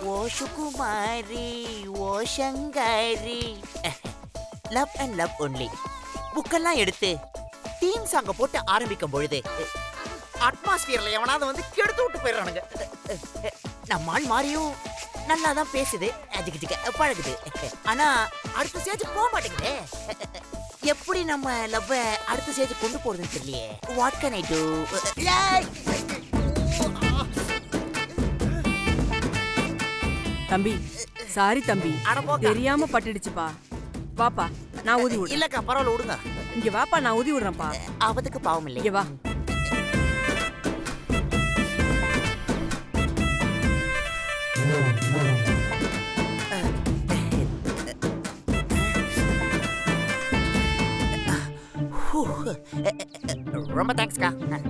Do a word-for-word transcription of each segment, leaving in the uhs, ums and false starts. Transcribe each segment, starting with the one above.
ஓ சுகுமாரி ஓ Sankari love and love only புக்கெல்லாம் எடுத்து தீம் சாங்க போட்டு ஆரம்பிக்கும் பொழுது அட்மாஸ்பியர்ல எவனாவது வந்து கெடுத்து விட்டு போயிடுறானுங்க. நம்ம ஆள் மாறியும் நல்லா தான் பேசுது, அஜிக்கிஜிக்க பழகுது. ஆனா அடுத்த ஸ்டேஜ் போக மாட்டேங்குது. எப்படி நம்ம லவ் அடுத்த ஸ்டேஜ் கொண்டு போறதுன்னு தெரியலையே. What can I do? தம்பி சாரி தம்பி, தெரியாம பட்டுடுச்சுப்பா. வாப்பா நான் ஊதி விடுறேன். இல்லக்கா பரவாயில்ல விடுங்க. இங்க வாப்பா நான் ஊதி விடுறேன்ப்பா. அவத்துக்கு பாவம் இல்லை. இங்க வா. ரொம்ப தேங்க்ஸ்க்கா.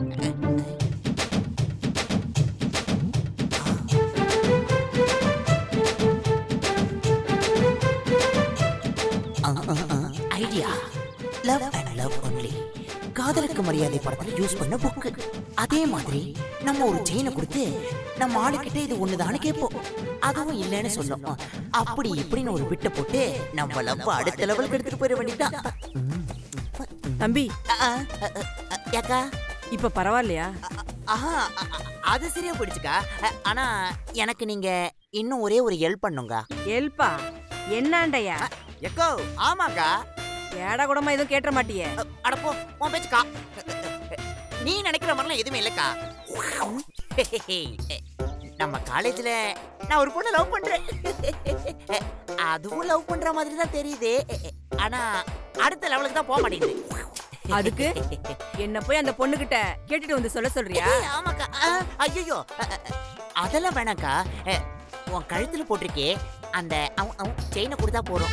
Idea love and love only Kadhalukku Mariyadhai படத்துல யூஸ் பண்ண புக்கு. அதே மாதிரி நம்ம ஒரு செயினை கொடுத்து நம்ம ஆளுக்கிட்ட இது ஒண்ணுதான்னு கேட்போம். அதுவும் இல்லைன்னு சொல்லும். அப்படி இப்படின்னு ஒரு விட்ட போட்டு நம்ம லவ் அடுத்த லெவலுக்கு எடுத்துட்டு போயிட வேண்டியதான். தம்பி ஏக்கா இப்ப பரவாயில்லையா? ஆஹா அது சரியா போயிடுச்சுக்கா. ஆனா எனக்கு நீங்க இன்னும் ஒரே ஒரு ஹெல்ப் பண்ணுங்க. ஹெல்ப்பா? என்னாண்டையா? எக்கோ ஆமாக்கா. ஏடா கூடமா எதுவும் கேட்ட மாட்டியே. அடப்போ உன் பேச்சுக்கா. நீ நினைக்கிற மாதிரிலாம் எதுவுமே இல்லக்கா. நம்ம காலேஜ்ல நான் ஒரு பொண்ணை லவ் பண்றேன். அதுவும் லவ் பண்ற மாதிரி தான் தெரியுது. ஆனா அடுத்த லெவலுக்கு தான் போக மாட்டேங்குது. அதுக்கு என்ன போய் அந்த பொண்ணு கிட்ட கேட்டுட்டு வந்து சொல்ல சொல்றியா? ஆமாக்கா. ஐயோ அதெல்லாம் வேணாக்கா. உன் கழுத்துல போட்டிருக்கே அந்த செயினை கொடுத்தா போறோம்.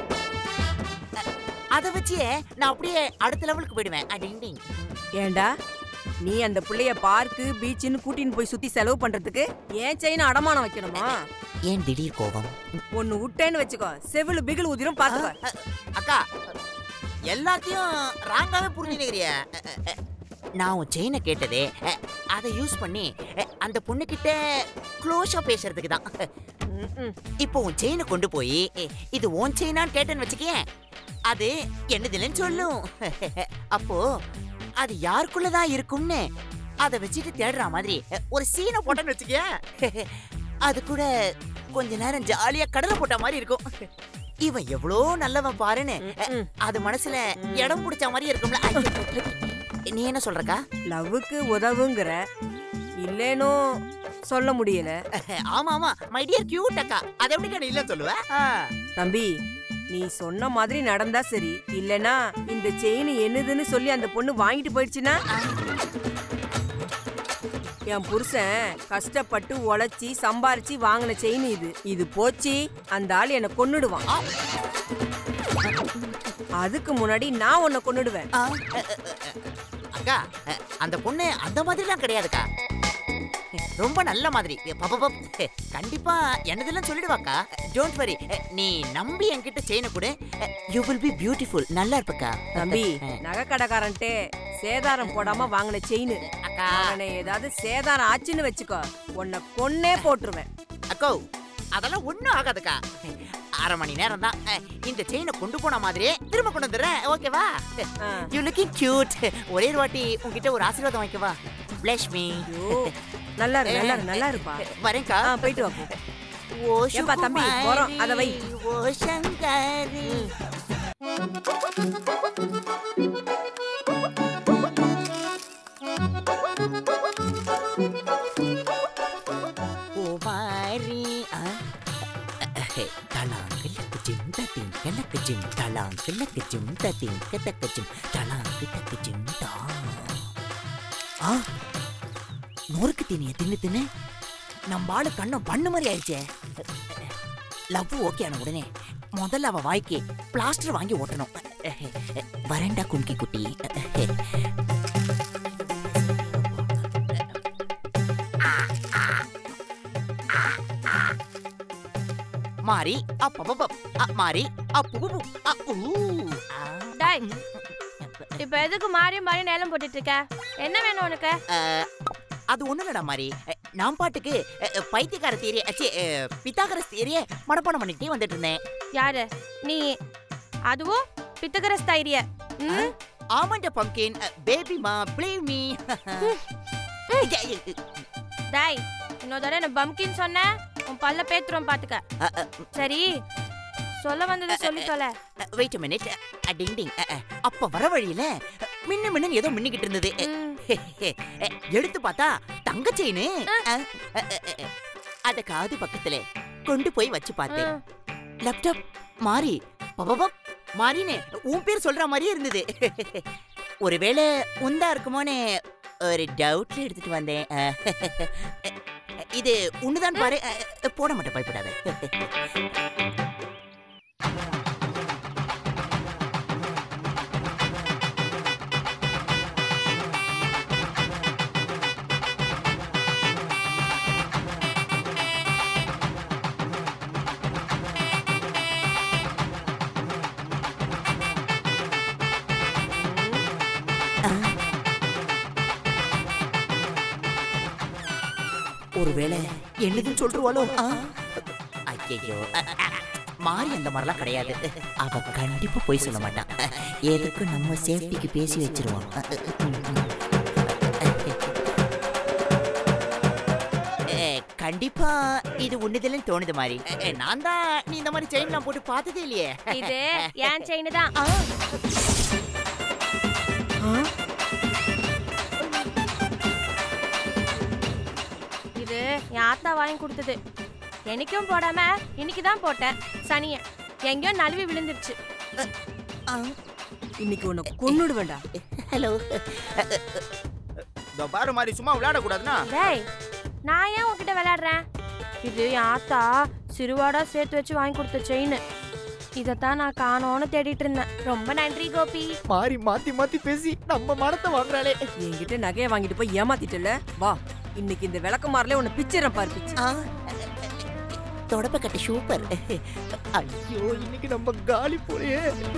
அதை வச்சு நான் அப்படியே அடுத்த லெவலுக்கு போயிடுவேன். ஏண்டா நீ அந்த பிள்ளைய பார்க்கு பீச்சுன்னு கூட்டின்னு போய் சுத்தி செலவு பண்றதுக்கு ஏன் செயினை அடமானம் வைக்கணுமா? ஏன் திடீர் கோபம்? ஒன்னு விட்டேன்னு வச்சுக்கோ செவிலு பிகில் ஊதிரும் பாத்துக்கோ. அக்கா எல்லாத்தையும் ராங்காவே புரிஞ்சுக்கிறிய. நான் உன் செயினை கேட்டதே அதை யூஸ் பண்ணி அந்த பொண்ணு கிட்ட க்ளோஸா பேசுறதுக்கு தான். இப்போ உன் செயினை கொண்டு போய் இது உன் செயினான்னு கேட்டேன்னு வச்சுக்கேன், அது என்னதுலன்னு சொல்லும். அப்போ அது யாருக்குள்ளதான் இருக்கும்னு அதை வச்சுட்டு தேடுற மாதிரி ஒரு சீனை போட்டேன்னு வச்சுக்கேன், அது கூட கொஞ்ச நேரம் ஜாலியா கடலை போட்ட மாதிரி இருக்கும். இவன் எவ்வளோ நல்லவன் பாருன்னு அது மனசுல இடம் பிடிச்ச மாதிரி இருக்கும்ல. நீ என்ன சொல்றக்கா? லவ்வுக்கு உதவுங்கிற இல்லேனோ சொல்ல முடியல. ஆமா ஆமா மை டியர் கியூட் அக்கா. அதை எப்படி நீ இல்லன்னு சொல்லுவ? தம்பி நீ சொன்ன மாதிரி நடந்தா சரி, இல்லனா இந்த செயின் என்னதுன்னு சொல்லி அந்த பொண்ணு வாங்கிட்டு போயிடுச்சுன்னா என் புருஷன் கஷ்டப்பட்டு உழைச்சி சம்பாரிச்சு வாங்கின செயின் இது இது போச்சு அந்த ஆள் என்ன கொன்னுடுவான். அதுக்கு முன்னாடி நான் உன்னை கொன்னுடுவேன். அக்கா அந்த பொண்ணு அந்த மாதிரிலாம் கிடையாதுக்கா, ரொம்ப நல்ல மாதிரி. கண்டிப்பா என்னதெல்லாம் சொல்லிடுவாக்கா. டோன்ட் வரி, நீ நம்பி என்கிட்ட செயினை கொடு. You will be beautiful. நல்லா இருப்பக்கா. தம்பி நகை கடைக்காரன்ட்டு சேதாரம் போடாம வாங்கின செயின் அக்கா, ஏதாவது சேதாரம் ஆச்சுன்னு வச்சுக்கோ உன்னை கொன்னே போட்டுருவேன். அக்கோ அதெல்லாம் ஒண்ணும் ஆகாதுக்கா. அரை மணி நேரம் தான். இந்த செயினை கொண்டு போன மாதிரியே திரும்ப கொண்டு வந்துடுறேன். ஓகேவா? You looking cute. ஒரே ஒரு வாட்டி உங்ககிட்ட ஒரு ஆசீர்வாதம் வாங்கிக்கவா? Plus me. நல்லா இரு நல்லா இரு நல்லா இருப்பா. வரேன்க்கா. போயிட்டு வா. ஓ ஏப்பா தம்பி போறோம் அத வை. ஓ சங்கரி ஓ மாரி தலாங்கு லக்கு ஜிம் தட்டிங் கலக்கு ஜிம் தலாங்கு லக்கு ஜிம் தட்டிங் கதக்கு ஜிம் தலாங்கு லக்கு ஜிம் தா. ஆ நொறுக்கு தீனியை தின்னு தின்னு நம்ம ஆளு கண்ணம் பண்ணு மாதிரி ஆயிடுச்சே. லவ் ஓகே ஆன உடனே முதல்ல அவ வாய்க்கு பிளாஸ்டர் வாங்கி ஓட்டணும். வரேண்டா கும்கி குட்டி. மாரி அப்ப மாரி அப்பு இப்ப எதுக்கு மாறி மாறி நேலம் போட்டுட்டு இருக்க? என்ன வேணும் உனக்கு? அது ஒண்ணு இல்லடா மாரி, நான் பாட்டுக்கு பைத்தியக்கார தேரிய பித்தாகரஸ் தேரிய மனப்பாடம் பண்ணிட்டே வந்துட்டு இருந்தேன். யாரு நீ? அதுவும் பித்தகரஸ் தைரிய? ஆமாண்ட பம்கின், பேபி மா, பிளீவ் மீ. டேய், இன்னொரு தடவை நான் பம்கின் சொன்ன உன் பல்ல பேத்துறோம் பாத்துக்க. சரி, சொல்ல வந்ததை சொல்லி தொலை. Wait a minute. டிங் டிங். அப்ப வர வழியில மின்னு மின்னு ஏதோ மின்னிக்கிட்டு இருந்தது. எடுத்து பார்த்தா தங்க செயினு. அத காது பக்கத்துல கொண்டு போய் வச்சு பார்த்தேன். லேப்டாப் மாறி பபப மாறினே உன் பேர் சொல்ற மாதிரியே இருந்தது. ஒருவேளை உந்தா இருக்குமோன்னு ஒரு டவுட்ல எடுத்துட்டு வந்தேன். இது உன்னுதான் பாரு. போட மாட்டேன், பயப்படாத. ஒருவேளை என்னதுன்னு சொல்றாளோ? ஐயோ, மாறி அந்த மாதிரிலாம் கிடையாது. அவ கண்டிப்பா போய் சொல்ல மாட்டான். எதுக்கு நம்ம சேஃப்டிக்கு பேசி வச்சிருவோம். கண்டிப்பா இது உன்னதுலன்னு தோணுது மாதிரி. நான் தான் நீ இந்த மாதிரி செயின்லாம் போட்டு பார்த்ததே இல்லையே. இது ஏன் செயின் தான். என் ஆத்தா வாங்கி கொடுத்தது. என்னைக்கும் போடாம இன்னைக்குதான் போட்டேன். சனிய எங்கேயோ நழுவி விழுந்துருச்சு. இன்னைக்கு உன்னை கொன்னுடு வேண்டாம். ஹலோ, பாரு மாதிரி சும்மா விளையாட கூடாதுன்னா. டேய், நான் ஏன் உன்கிட்ட விளையாடுறேன்? இது என் ஆத்தா சிறுவாடா சேர்த்து வச்சு வாங்கி கொடுத்த செயின். இதத்தான் நான் காணோன்னு தேடிட்டு இருந்தேன். ரொம்ப நன்றி கோபி. மாறி மாத்தி மாத்தி பேசி நம்ம மனத்தை வாங்குறாளே. என்கிட்ட நகையை வாங்கிட்டு போய் ஏமாத்திட்டல. வா, இன்னைக்கு இந்த விளக்குமாறலே உன்னை பிச்சிடறேன் பாரு. பிச்சு தொடப்ப கட்ட சூப்பர். ஐயோ, இன்னைக்கு நம்ம காலி போயே.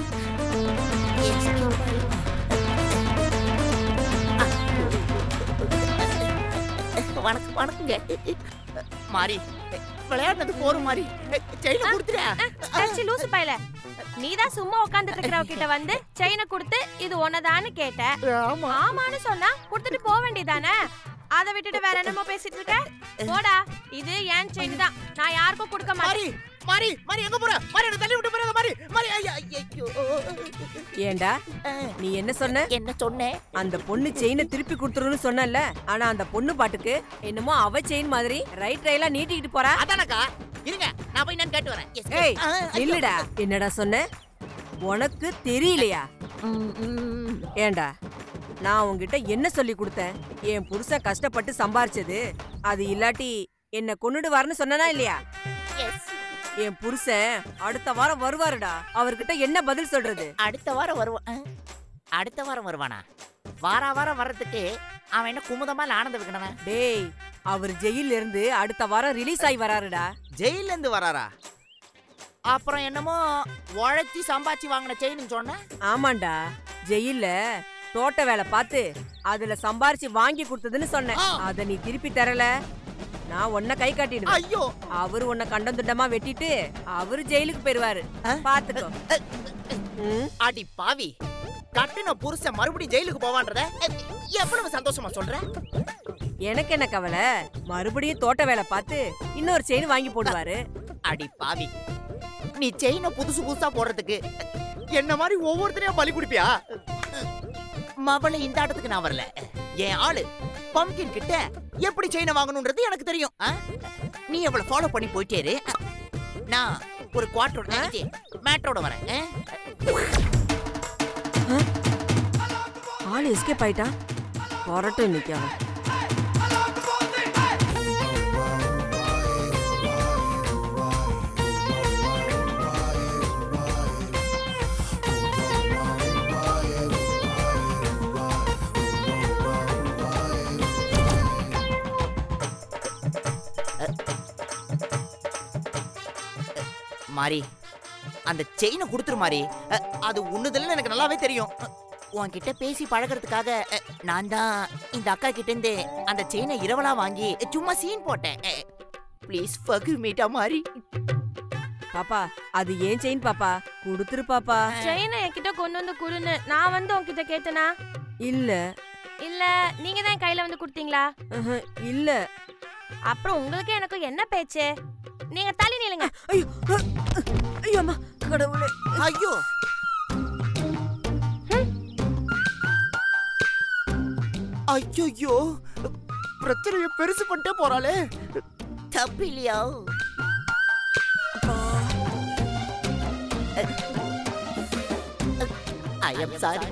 வணக்கம் வணக்கங்க. மாறி விளையாடுறது போற மாதிரி செயினை கொடுத்துற. லூசு பையல, நீதான் சும்மா உட்காந்துட்டு இருக்கிறவ கிட்ட வந்து செயினை கொடுத்து இது ஒன்னதான்னு கேட்ட. ஆமான்னு சொன்னா கொடுத்துட்டு போக வேண்டியதானே. அத விட்டுட்டு வேற என்னமோ பேசிட்டு இருக்க. போடா, இது ஏன் செயின் தான். நான் யாருக்கும் கொடுக்க மாட்டேன். மாறி மாறி எங்க போற? மாறி என்ன தள்ளி விட்டு போறாத மாறி. மாறி ஐயோ. ஏண்டா நீ என்ன சொன்ன? என்ன சொன்னேன்? அந்த பொண்ணு செயினை திருப்பி கொடுத்துருன்னு சொன்னல. ஆனா அந்த பொண்ணு பாட்டுக்கு என்னமோ அவ செயின் மாதிரி ரைட் ரைலா நீட்டிக்கிட்டு போறா. அதானக்கா, இருங்க நான் போய் நான் கேட்டு வரேன். ஏய் இல்லடா, என்னடா சொன்ன? உனக்கு தெரியலையா? ஏண்டா நான் உன்கிட்ட என்ன சொல்லி கொடுத்தேன்? என் புருஷன் கஷ்டப்பட்டு சம்பாரிச்சது அது இல்லாட்டி என்ன கொன்னுடுவாருன்னு சொன்னா இல்லையா? என் புருஷன் அடுத்த வாரம் வருவாருடா. அவர்கிட்ட என்ன பதில் சொல்றது? அடுத்த வாரம் வருவான். அடுத்த வாரம் வருவானா? வார வாரம் வர்றதுக்கு அவன் என்ன குமுதமா ஆனந்த விக்கணும்? டேய், அவர் ஜெயில இருந்து அடுத்த வாரம் ரிலீஸ் ஆகி வராருடா. ஜெயில இருந்து வராரா? அப்புறம் என்னமோ உழைச்சி சம்பாச்சி வாங்கின செயின்னு சொன்ன. ஆமாண்டா, ஜெயில தோட்ட வேலை பார்த்து அதுல சம்பாரிச்சு வாங்கி கொடுத்ததுன்னு சொன்னேன். அத நீ திருப்பி தரல, நான் உன்னை கை காட்டிடுவேன். ஐயோ, அவரு உன்னை கண்டம் துண்டமா வெட்டிட்டு அவரு ஜெயிலுக்கு போயிருவாரு. பாத்துக்கோ. அடி பாவி, கட்டுன புருஷன் மறுபடியும் ஜெயிலுக்கு போவான்றத எவ்வளவு சந்தோஷமா சொல்ற? எனக்கு என்ன கவலை, மறுபடியும் தோட்ட வேலை பார்த்து இன்னொரு செயின் வாங்கி போடுவாரு. அடி பாவி, நீ செயினை புதுசு புதுசா போடுறதுக்கு என்ன மாதிரி ஒவ்வொருத்தரையும் பலி குடிப்பியா? மவளை இந்த இடத்துக்கு நான் வரல. என் ஆளு பம்கின் கிட்ட எப்படி செயினை வாங்கணும்ன்றது எனக்கு தெரியும். நீ அவளை ஃபாலோ பண்ணி போயிட்டே இரு. நான் ஒரு குவார்டரோட மேட்டரோட வரேன். ஆளு எஸ்கேப் ஆயிட்டான். வரட்டும் இன்னைக்கு அவன். மாறி, அந்த செயினை கொடுத்துரு மாறி. அது உன்னுதல்னு எனக்கு நல்லாவே தெரியும். உன்கிட்ட பேசி பழகிறதுக்காக அ, நான் தான் இந்த அக்கா கிட்ட இருந்து அந்த செயினை இரவலா வாங்கி சும்மா சீன் போட்டேன். ப்ளீஸ் forgive me டமாரி. பாப்பா அது ஏன் செயின் பாப்பா, கொடுத்துரு பாப்பா. செயினை என்கிட்ட கொண்டு வந்து குடுன்னு நான் வந்து உன்கிட்ட கேட்டனா? இல்ல இல்ல நீங்க தான் கையில வந்து கொடுத்தீங்களா? அஹ், இல்ல. அப்புறம் உங்களுக்கு எனக்கு என்ன பேச்சு? நீங்க தள்ளி நில்லுங்க. ஐயோ அஹ், ஐயோ அம்மா கடவுளே. ஐயோ ஐயோ பிரச்சனையை பெருசு பண்ணிட்டே போறாளே. தப்பு இல்லையா? I am sorry.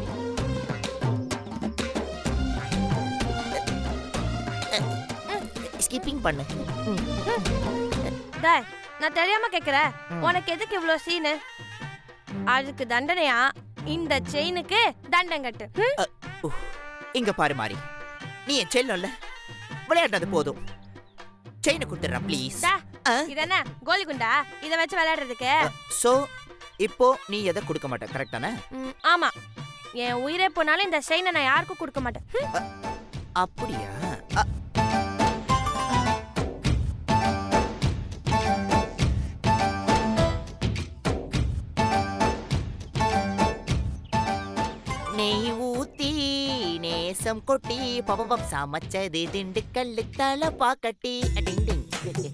ஸ்கிப்பிங் பண்ணு. டேய், நான் தெரியாம கேக்குறேன். உனக்கு எதுக்கு இவ்ளோ சீனு? அதுக்கு தண்டனையா இந்த செயினுக்கு தண்டங்கட்டு. அ, உஃப். இங்க பாரு மாறி, நீ என் செல்லல விளையாடுறது போதும். செயினை கொடுத்துடுறா ப்ளீஸ். இது என்ன கோலி குண்டா? இத வச்சு விளையாடுறதுக்கு? சோ இப்போ நீ எதை கொடுக்க மாட்ட, கரெக்டானே? ம், ஆமா. என் உயிரே போனாலும் இந்த செயினை நான் யாருக்கும் கொடுக்க மாட்டேன். ஹம். அப்படியா? அ, நெய் ஊத்தி நேசம் கொட்டி பபபம் சமைச்சது திண்டுக்கல்லு தலை பாக்கட்டி டிங் டிங்.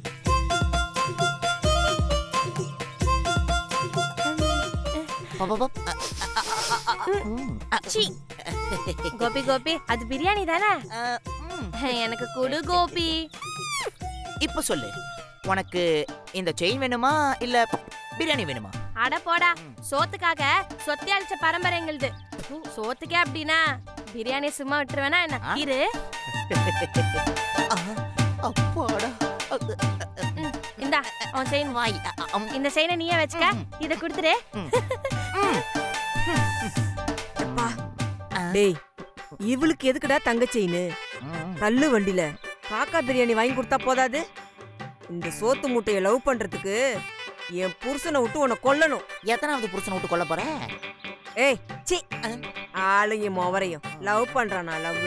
பபபம். அ, அ, அ, அ, அ, ம். அ, சீ. கோபி கோபி, அது பிரியாணி தானே? அ, ம். எனக்கு குடு கோபி. இப்ப சொல்லு, உனக்கு இந்த செயின் வேணுமா இல்ல பிரியாணி வேணுமா? அட போடா, சோத்துக்காக சொத்தி அழிச்ச பரம்பரை எங்களுது. சோத்துக்கே அப்படின்னா பிரியாணி சும்மா விட்டுருவேனா என்ன? ஆ? இரு. ஆ, அப்பாடா. ம், இந்தா அவன் செயின். வாய். அ, அ, அம். இந்த செயினை நீயே வச்சுக்க. இத கொடுத்துரு. அப்பா டேய், இவளுக்கு எதுக்குடா தங்க செயின்? தள்ளு வண்டில காக்கா பிரியாணி வாங்கி கொடுத்தா போதாது? இந்த சோத்து மூட்டையை லவ் பண்றதுக்கு என் புருஷனை விட்டு உன்னை கொல்லணும். எத்தனாவது புருஷனை விட்டு கொல்ல போற? ஏய் சி, ஆளுங்க மொவரையும் லவ் பண்றானா? லவ்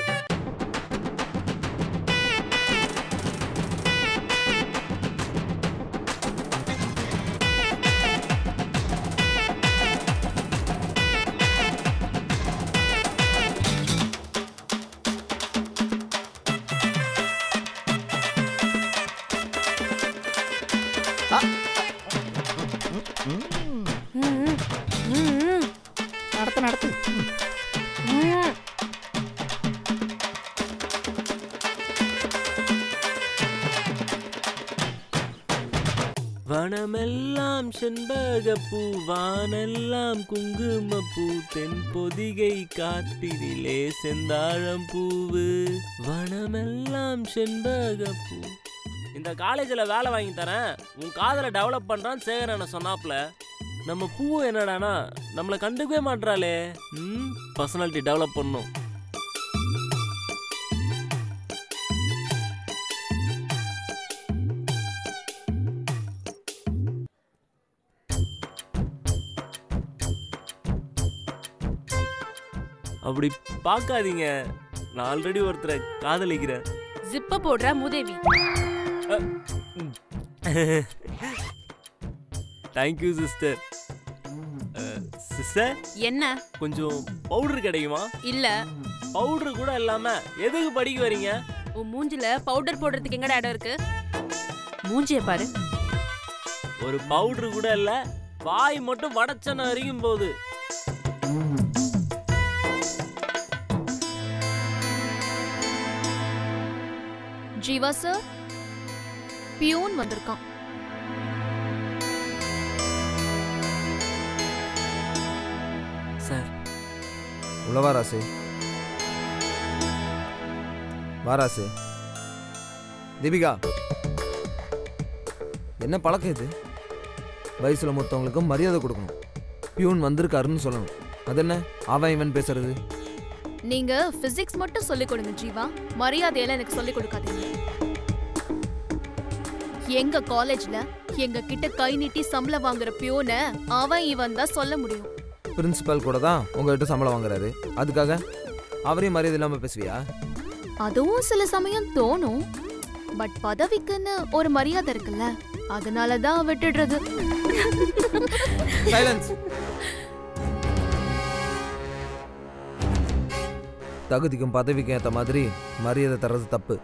நடத்து நடத்து. வனமெல்லாம் செண்பகப்பூ, வானெல்லாம் குங்குமப்பூ, தென் பொதிகை காட்டிலே செந்தாழம் பூவு. வனமெல்லாம் செண்பகப்பூ. இந்த காலேஜில் வேலை வாங்கி தரேன், உன் காதலை டெவலப் பண்ணுறான்னு சேகரனை சொன்னாப்ல. நம்ம பூ என்னடானா நம்மளை கண்டுக்கவே மாட்றாளே. ம் பர்சனாலிட்டி டெவலப் பண்ணும். அப்படி பார்க்காதீங்க, நான் ஆல்ரெடி ஒருத்தரை காதலிக்கிறேன். ஜிப்ப போடுற மூதேவி. Thank you sister. சிஸ்டர் என்ன? கொஞ்சம் பவுடர் கிடைக்குமா? இல்ல. பவுடர் கூட இல்லாம எதுக்கு படிக்க வரீங்க? உன் மூஞ்சில பவுடர் போடுறதுக்கு எங்கடா இடம் இருக்கு? மூஞ்சிய பாரு. ஒரு பவுடர் கூட இல்ல, வாய் மட்டும் வடச்சன அறியும் போது. ஜீவா சார், பியூன் வந்திருக்கான். சார் உள்ள வா ராசு. வா ராசு. தீபிகா, என்ன பழக்கம் இது? வயசுல மொத்தவங்களுக்கும் மரியாதை கொடுக்கணும். பியூன் வந்திருக்காருன்னு சொல்லணும். அது என்ன அவன் இவன் பேசுறது? நீங்க பிசிக்ஸ் மட்டும் சொல்லிக் கொடுங்க ஜீவா, மரியாதையெல்லாம் எனக்கு சொல்லிக் கொடுக்காதீங்க. எங்க காலேஜ்ல எங்க கிட்ட கை நீட்டி சம்பளம் வாங்குற பியூனை அவன் இவன் தான் சொல்ல முடியும். பிரின்சிபல் கூட தான் உங்ககிட்ட சம்பளம் வாங்குறாரு, அதுக்காக அவரையும் மரியாதை இல்லாமல் பேசுவியா? அதுவும் சில சமயம் தோணும். பட் பதவிக்குன்னு ஒரு மரியாதை இருக்குல்ல, அதனாலதான் விட்டுடுறது. சைலன்ஸ். தகுதிக்கும் பதவிக்கும் ஏற்ற மாதிரி மரியாதை தர்றது தப்பு.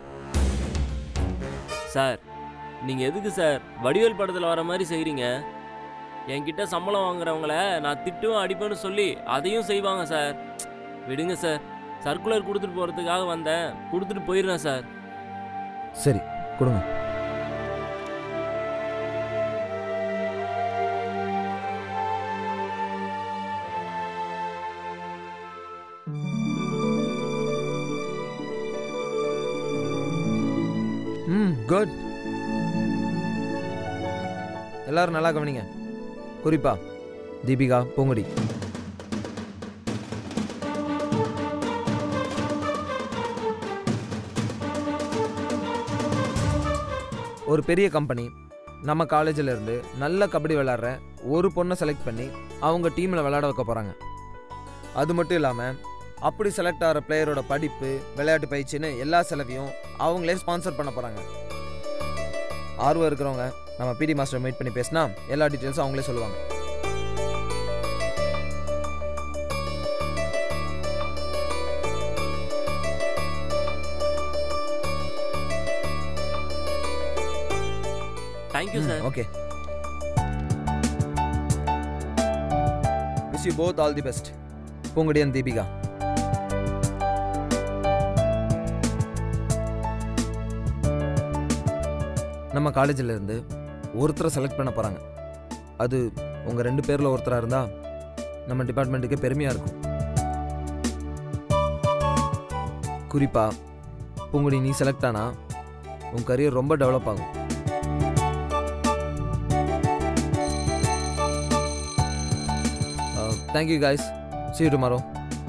சார் நீங்க எதுக்கு சார் வடிவேல் படத்துல வர மாதிரி செய்றீங்க? என்கிட்ட சம்பளம் வாங்குறவங்கள நான் திட்டுவேன் அடிப்பேன்னு சொல்லி அதையும் செய்வாங்க சார். விடுங்க சார், சர்க்குலர் கொடுத்துட்டு போறதுக்காக வந்தேன், கொடுத்துட்டு போயிடுறேன் சார். சரி கொடுங்க. ம் குட். எல்லாரும் நல்லா கவனிங்க, குறிப்பா தீபிகா, பூங்குடி. ஒரு பெரிய கம்பெனி நம்ம காலேஜில் இருந்து நல்ல கபடி விளையாடுற ஒரு பொண்ணை செலக்ட் பண்ணி அவங்க டீமில் விளையாட வைக்க போகிறாங்க. அது மட்டும் இல்லாமல் அப்படி செலக்ட் ஆகிற பிளேயரோட படிப்பு, விளையாட்டு பயிற்சின்னு எல்லா செலவையும் அவங்களே ஸ்பான்சர் பண்ண போகிறாங்க. ஆர்வம் இருக்கிறவங்க நம்ம பிடி மாஸ்டர் மீட் பண்ணி பேசினா எல்லா டீட்டெயில்ஸும் அவங்களே சொல்லுவாங்க. Thank you sir. Okay, wish you both all the best, Poonkudi and Deepika. நம்ம காலேஜில் இருந்து ஒருத்தரை செலக்ட் பண்ண போகிறாங்க. அது உங்கள் ரெண்டு பேரில் ஒருத்தராக இருந்தால் நம்ம டிபார்ட்மெண்ட்டுக்கு பெருமையாக இருக்கும். குறிப்பாக பூங்குடி நீ செலக்ட் ஆனா உன் கரியர் ரொம்ப டெவலப் ஆகும். Thank you guys. See you tomorrow.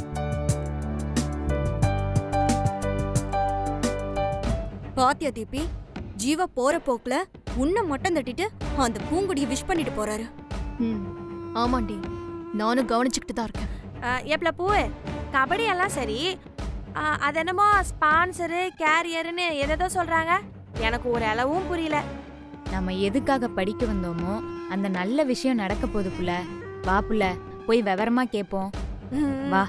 பாத்தியா தீபி, ஜீவா போற போக்குல உன்னை மட்டம் தட்டிட்டு அந்த பூங்குடியை விஷ் பண்ணிட்டு போறாரு. ம் ஆமாண்டி, நானும் கவனிச்சுக்கிட்டு தான் இருக்கேன். எப்பல பூவு கபடி எல்லாம் சரி, ஆ, அது என்னமோ ஸ்பான்சரு கேரியர்னு எதோ சொல்றாங்க, எனக்கு ஒரு அளவும் புரியல. நம்ம எதுக்காக படிக்க வந்தோமோ அந்த நல்ல விஷயம் நடக்க போகுது புள்ள. வா புள்ள, போய் விவரமா கேட்போம். வா.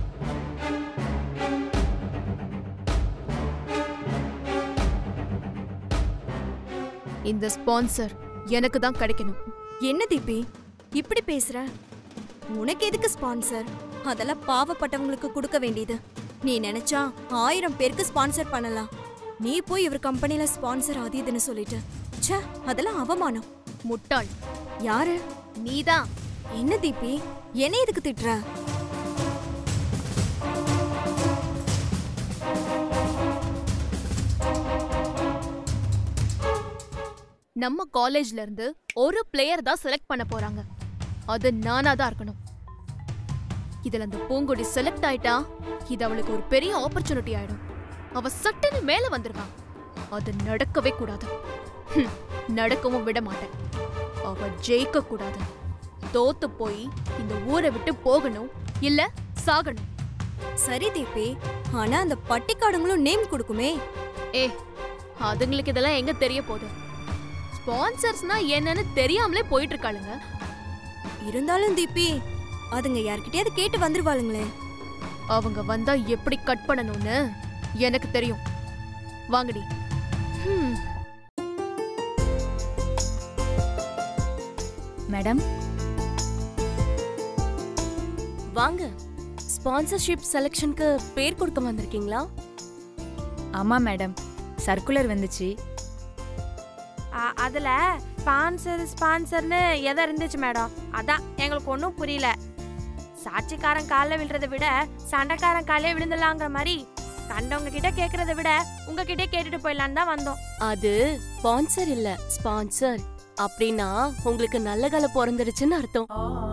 இந்த ஸ்பான்சர் எனக்கு தான் கிடைக்கணும். என்ன தீபி இப்படி பேசுற? உனக்கு எதுக்கு ஸ்பான்சர்? அதெல்லாம் பாவப்பட்டவங்களுக்கு கொடுக்க வேண்டியது. நீ நினைச்சா ஆயிரம் பேருக்கு ஸ்பான்சர் பண்ணலாம். நீ போய் இவர் கம்பெனில ஸ்பான்சர் அது இதுன்னு சொல்லிட்டு, ச்சே, அதெல்லாம் அவமானம். முட்டாள். யாரு? நீதான். என்ன தீபி, என்ன எதுக்கு திட்டுற? நம்ம காலேஜ்ல இருந்து ஒரு பிளேயர் தான் செலக்ட் பண்ண போறாங்க. அது நானா தான் இருக்கணும். இதுல அந்த பூங்குடி செலக்ட் ஆயிட்டா இது அவளுக்கு ஒரு பெரிய ஆப்பர்ச்சுனிட்டி ஆயிடும். அவ சட்டுன்னு மேல வந்துருவா. அது நடக்கவே கூடாது. ஹம், நடக்கவும் விட மாட்டேன். அவ ஜெயிக்க கூடாது. தோத்து போய் இந்த ஊரை விட்டு போகணும், இல்ல சாகணும். சரி தீபி, ஆனா அந்த பட்டிக்காடுங்களும் நேம் கொடுக்குமே. ஏ, அதுங்களுக்கு இதெல்லாம் எங்க தெரிய போகுது? ஸ்பான்சர்ஸ்னா என்னன்னு தெரியாமலே போயிட்டு இருக்காளுங்க. இருந்தாலும் தீபி, அதுங்க யார்கிட்டயாவது கேட்டு வந்துருவாளுங்களே. அவங்க வந்தா எப்படி கட் பண்ணணும்னு எனக்கு தெரியும். வாங்கடி. மேடம் வாங்க. ஸ்பான்சர்ஷிப் செலக்ஷனுக்கு பேர் கொடுக்க வந்திருக்கீங்களா? ஆமா மேடம், சர்க்குலர் வந்துச்சு. அதுல ஸ்பான்சர் ஸ்பான்சர்னு எதை இருந்துச்சு மேடம், அதான் எங்களுக்கு ஒன்றும் புரியல. சாட்சிக்காரன் காலில் விழுறதை விட சண்டைக்காரன் காலே விழுந்துடலாங்கிற மாதிரி கண்டவங்க கிட்ட கேக்குறத விட உங்ககிட்ட கேட்டுட்டு போயிடலான்னு தான் வந்தோம். அது ஸ்பான்சர் இல்ல, ஸ்பான்சர். அப்படின்னா உங்களுக்கு நல்ல கால பிறந்துருச்சுன்னு அர்த்தம்.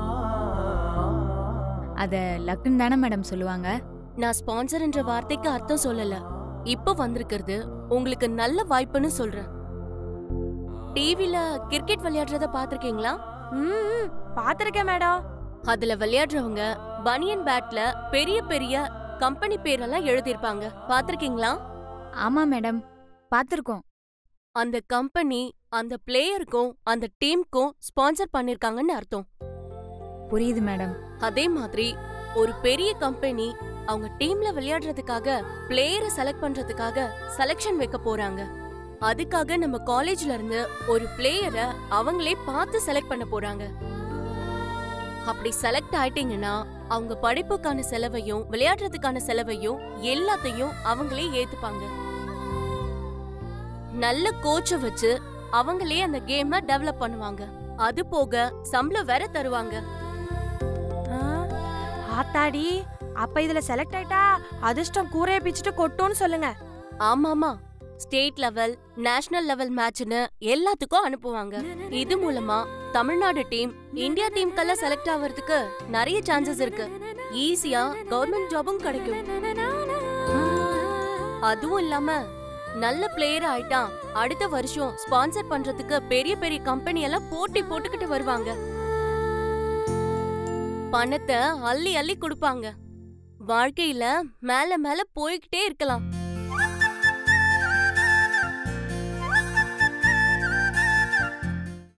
அத லக்குன்னு தானே மேடம் சொல்லுவாங்க. நான் ஸ்பான்சர் என்ற வார்த்தைக்கு அர்த்தம் சொல்லல. இப்ப வந்திருக்கிறது உங்களுக்கு நல்ல வாய்ப்புன்னு சொல்றேன். டிவில கிரிக்கெட் விளையாடுறத பாத்திருக்கீங்களா? ம் பாத்திருக்கேன் மேடம். அதுல விளையாடுறவங்க பனியன் பேட்ல பெரிய பெரிய கம்பெனி பேரெல்லாம் எழுதியிருப்பாங்க. பாத்திருக்கீங்களா? ஆமா மேடம், பாத்திருக்கோம். அந்த கம்பெனி அந்த பிளேயருக்கும் அந்த டீமுக்கும் ஸ்பான்சர் பண்ணிருக்காங்கன்னு அர்த்தம். புரியுது மேடம். அதே மாதிரி ஒரு பெரிய கம்பெனி அவங்க டீம்ல விளையாடுறதுக்காக பிளேயரை செலக்ட் பண்றதுக்காக செலக்ஷன் வைக்க போறாங்க. அதுக்காக நம்ம காலேஜ்ல இருந்து ஒரு பிளேயரை அவங்களே பார்த்து செலக்ட் பண்ண போறாங்க. அப்படி செலக்ட் ஆயிட்டீங்கன்னா அவங்க படிப்புக்கான செலவையும் விளையாடுறதுக்கான செலவையும் எல்லாத்தையும் அவங்களே ஏத்துப்பாங்க. நல்ல கோச்ச வச்சு அவங்களே அந்த கேமை டெவலப் பண்ணுவாங்க. அது போக சம்பளம் வேற தருவாங்க. ஆத்தாடி, அப்ப இதுல செலக்ட் ஆயிட்டா அதிர்ஷ்டம் கூரைய பிச்சுட்டு கொட்டோன்னு சொல்லுங்க. ஆமாமா, ஸ்டேட் லெவல் நேஷனல் லெவல் மேட்ச்னு எல்லாத்துக்கும் அனுப்புவாங்க. இது மூலமா தமிழ்நாடு டீம் இந்தியா டீமுக்கெல்லாம் செலக்ட் ஆகிறதுக்கு நிறைய சான்சஸ் இருக்கு. ஈஸியா கவர்மெண்ட் ஜாபும் கிடைக்கும். அதுவும் இல்லாம நல்ல பிளேயர் ஆயிட்டா அடுத்த வருஷம் ஸ்பான்சர் பண்றதுக்கு பெரிய பெரிய கம்பெனி எல்லாம் போட்டி போட்டுக்கிட்டு வருவாங்க. பணத்தை அள்ளி அள்ளி கொடுப்பாங்க. வாழ்க்கையில மேல மேல போய்கிட்டே இருக்கலாம்.